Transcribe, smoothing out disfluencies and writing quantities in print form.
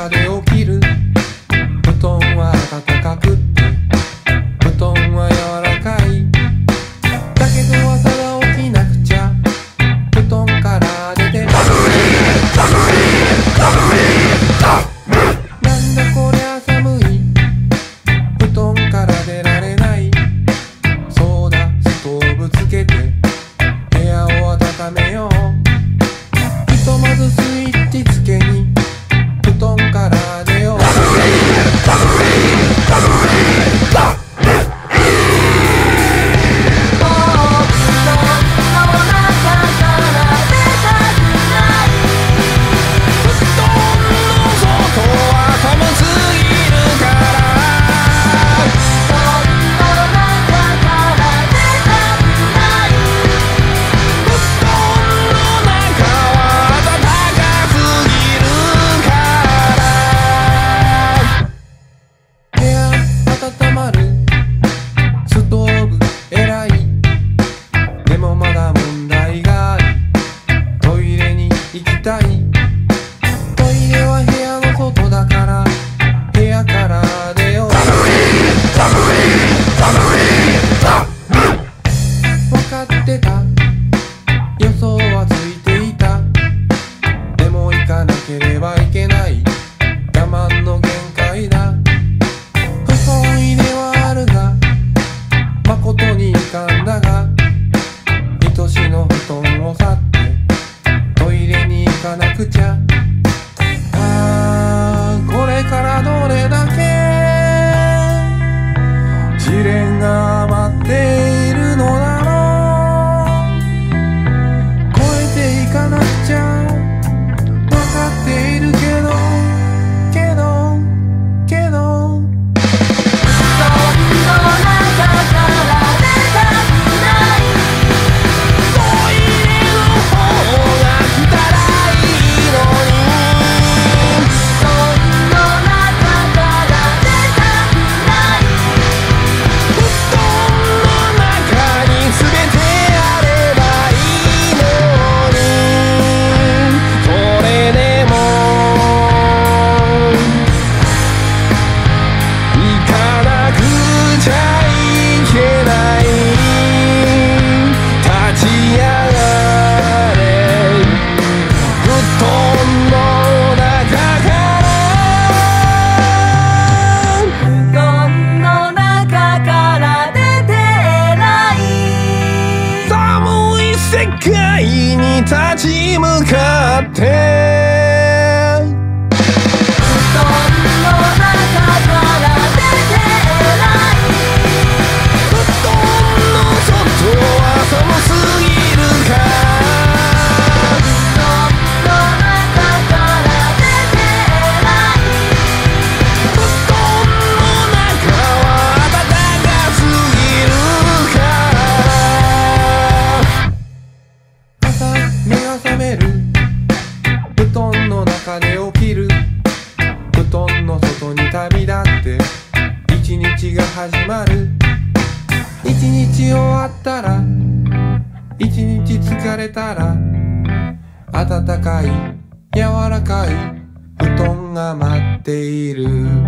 中で起きる。布団は暖かくって布団は柔らかい。だけど朝が起きなくちゃ布団から出てなんだこりゃ寒い。布団から出られない。そうだストーブつけて部屋を温めよう。ひとまずスイッチつけに布団から出よう。温まるストーブ偉い。でもまだ問題がある。トイレに行きたい。トイレは部屋の外だから部屋から出よう。分かってた。予想はついていた。でも行かなければいけない。我慢の限界だ。不本意ではあるが誠に遺憾だが、愛しの布団を去ってトイレに行かなくちゃ。これからどれだけ試練が待っているのだろう。超えていかなくちゃ分かっているけど世界に立ち向かって布団の中で起きる。布団の外に旅立って一日が始まる。一日終わったら一日疲れたら暖かい柔らかい布団が待っている。